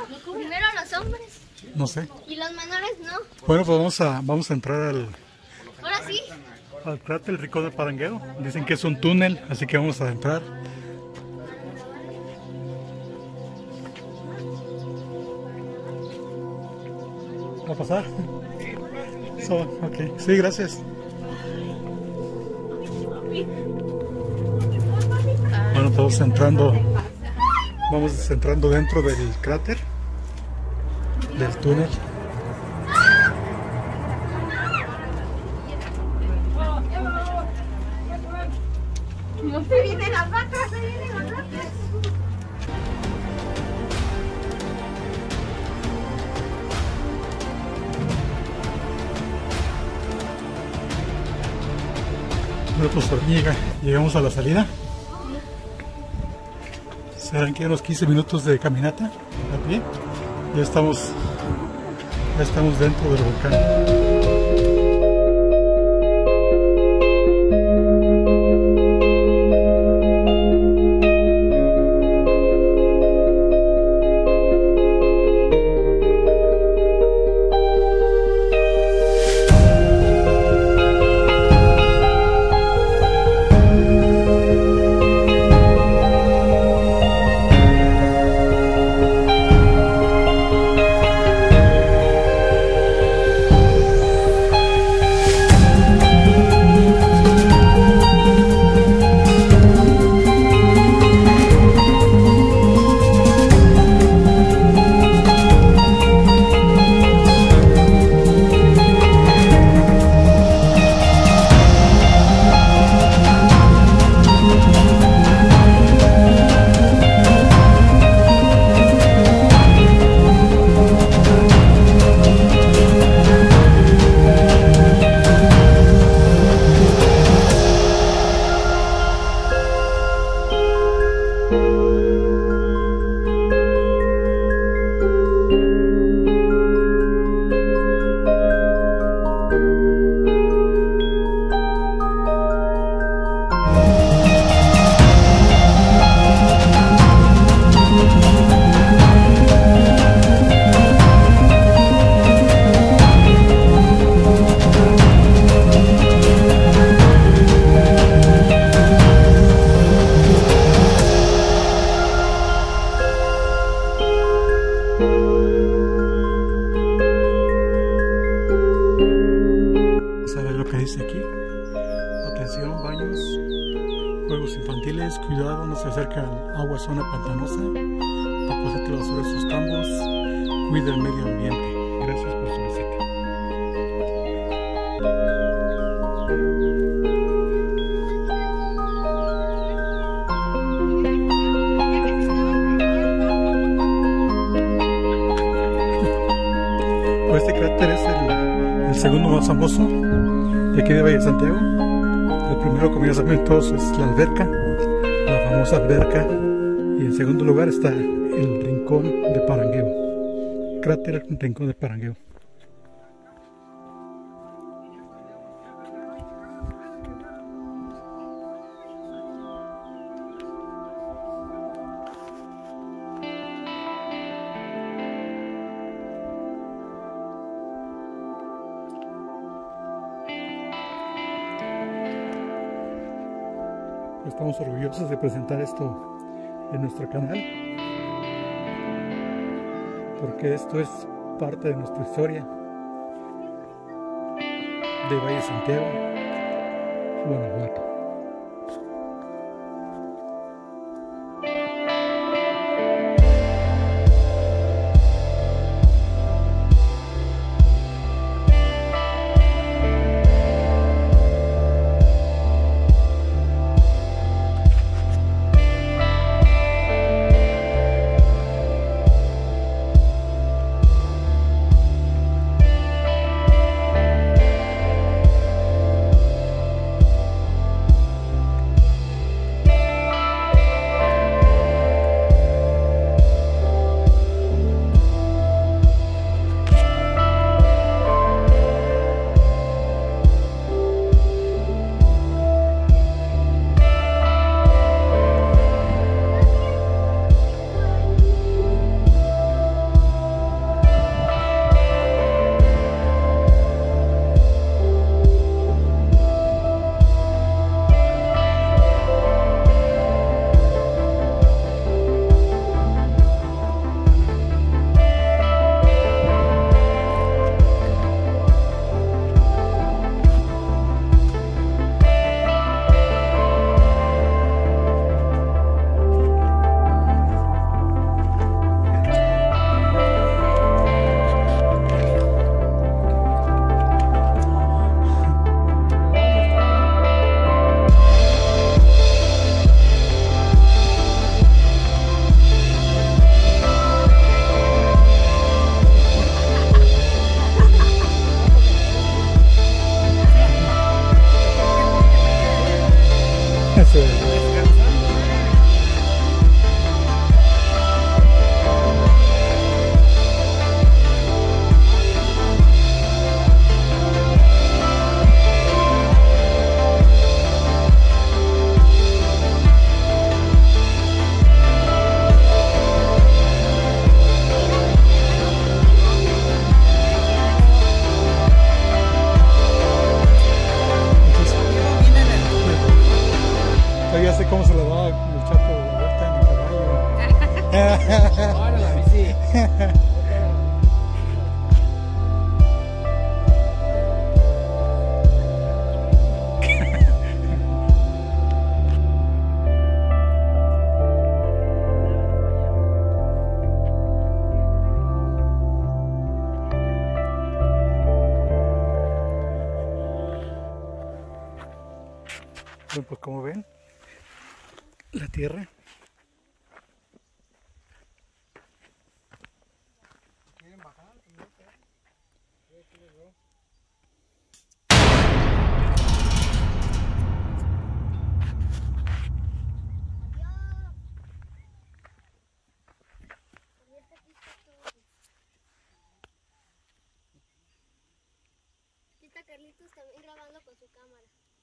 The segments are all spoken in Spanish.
Primero los hombres. No sé. Y los menores no. Bueno, pues vamos a entrar Ahora sí. al cráter El Rincón de Parangueo. Dicen que es un túnel, así que vamos a entrar. ¿Va a pasar? Ok, sí, gracias. Bueno, todos entrando. Vamos entrando dentro del cráter, del túnel. No se vienen las vacas, se vienen las vacas. Bueno, pues llegamos a la salida. Serán que unos 15 minutos de caminata a pie. Ya estamos dentro del volcán. Juegos infantiles, cuidado, no se acerca al agua, zona pantanosa, deposite la basura en sus tambos, cuida el medio ambiente. Gracias por su visita. Pues este cráter es el segundo más famoso de aquí de Valle de Santiago. El primero, como ya saben todos, es la alberca, la famosa alberca, y en segundo lugar está el Rincón de Parangueo, cráter Rincón de Parangueo. Estamos orgullosos de presentar esto en nuestro canal, porque esto es parte de nuestra historia de Valle de Santiago, Guanajuato. Bueno, pues como ven, la tierra Aquí está Carlitos también grabando con su cámara.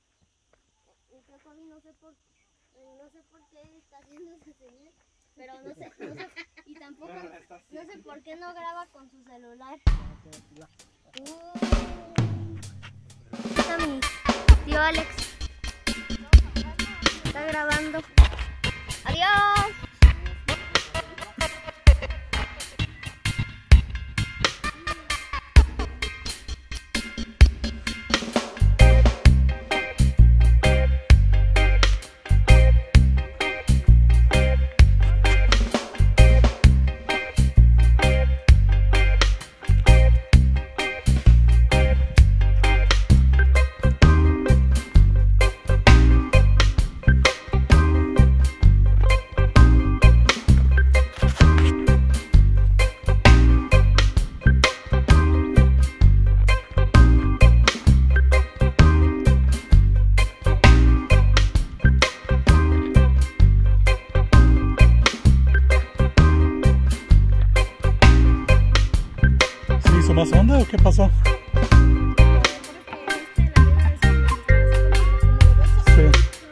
No sé por qué está haciendo ese señal, pero no sé, y tampoco no sé por qué no graba con su celular. Está mi tío Alex, está grabando. Adiós. ¿Más onda o qué pasó? Sí.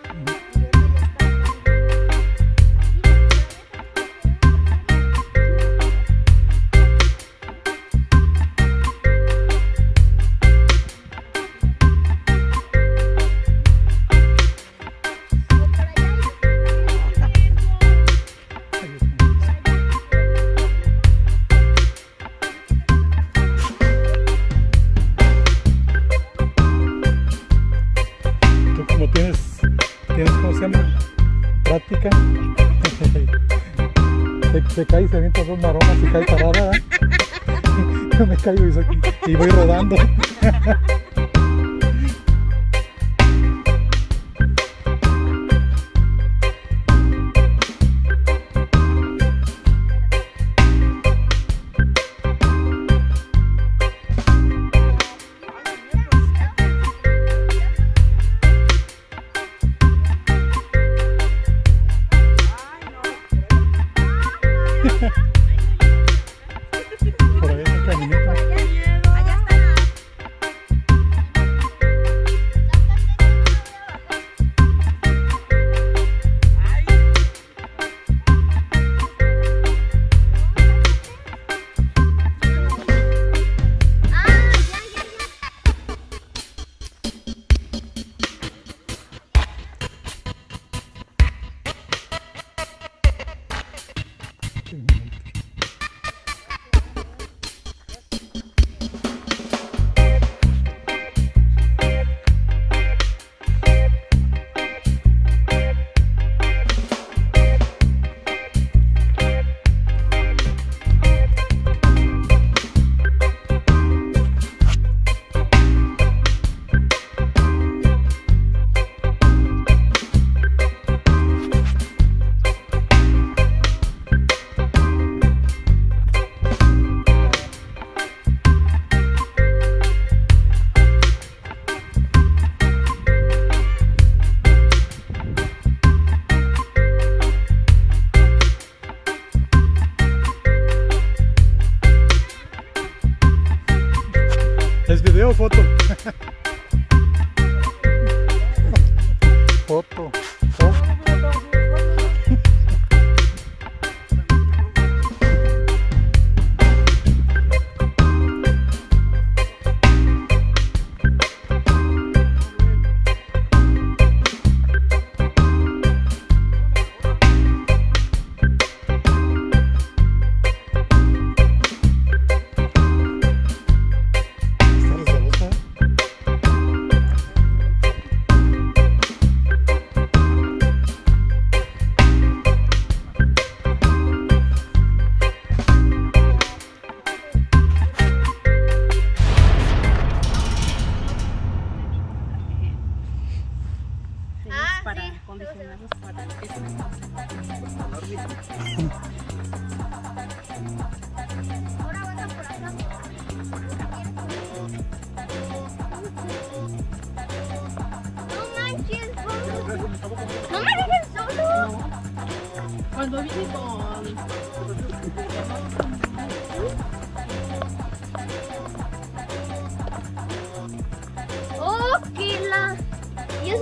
¿Cómo se llama? Práctica. Se cae y se avienta dos maromas y cae parada. Yo me caigo y voy rodando. Por ahí está el caminito. Allá está. ¿Es video o foto? Foto.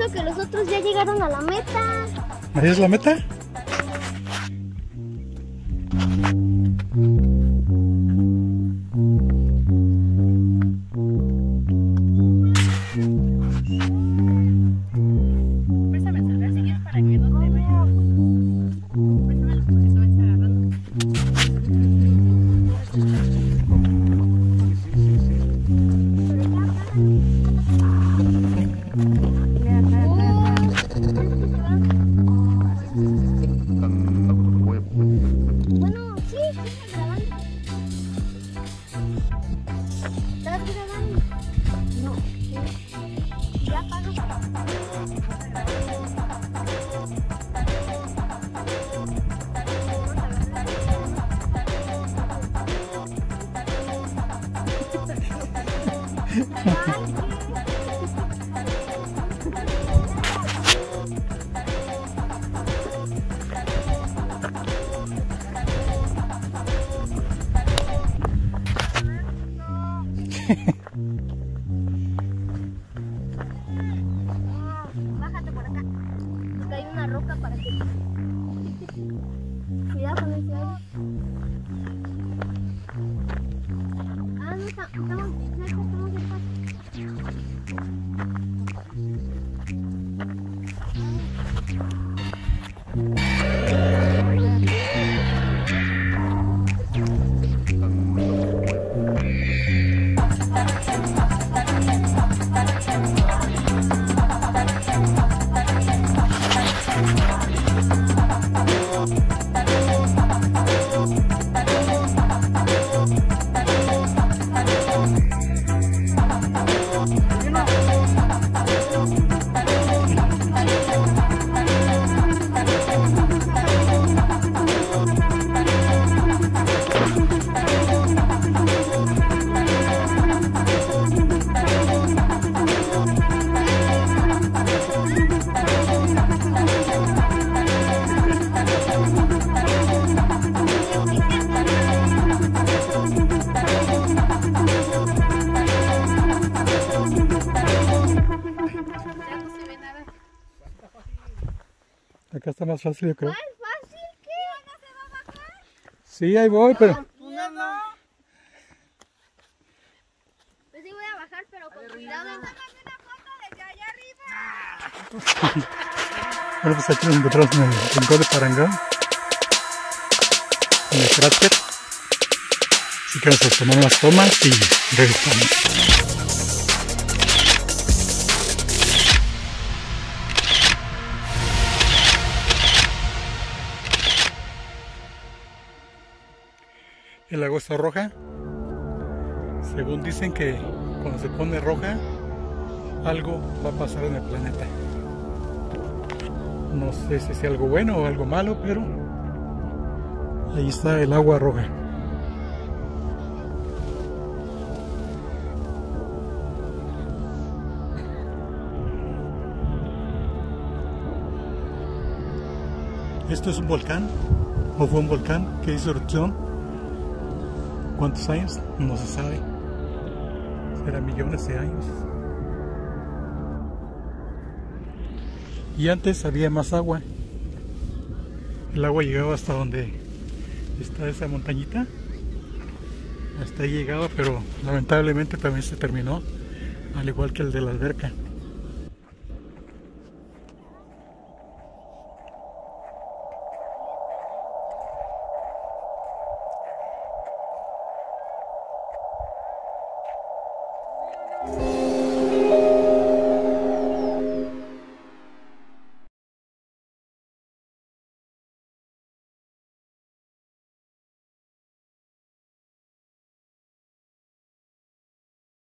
diciendo que los otros ya llegaron a la meta. ¿Ahí es la meta? Préstame el celular si quieres para que no te vea. Préstamelo porque se va a estar agarrando. Bueno, sí, estás grabando. ¿Estás grabando? No. Ya pago. Bájate por acá. Porque hay una roca para que. Cuidado con el cuidado. Ah, no, estamos cerca, estamos cerca. Acá está más fácil, yo creo. ¿Más fácil que? ¿No se va a bajar? Sí, ahí voy, pero... Pues sí voy a bajar, pero con cuidado. Tómame una foto desde allá arriba. Bueno, pues aquí nos encontramos en el rincón de Parangón, en el cráter. Así que vamos a tomar unas tomas y regresamos. El agua está roja. Según dicen que cuando se pone roja, algo va a pasar en el planeta. No sé si sea algo bueno o algo malo, pero ahí está el agua roja. Esto es un volcán, o fue un volcán que hizo erupción. ¿Cuántos años? No se sabe. Será millones de años. Y antes había más agua. El agua llegaba hasta donde está esa montañita. Hasta ahí llegaba, pero lamentablemente también se terminó, al igual que el de la alberca.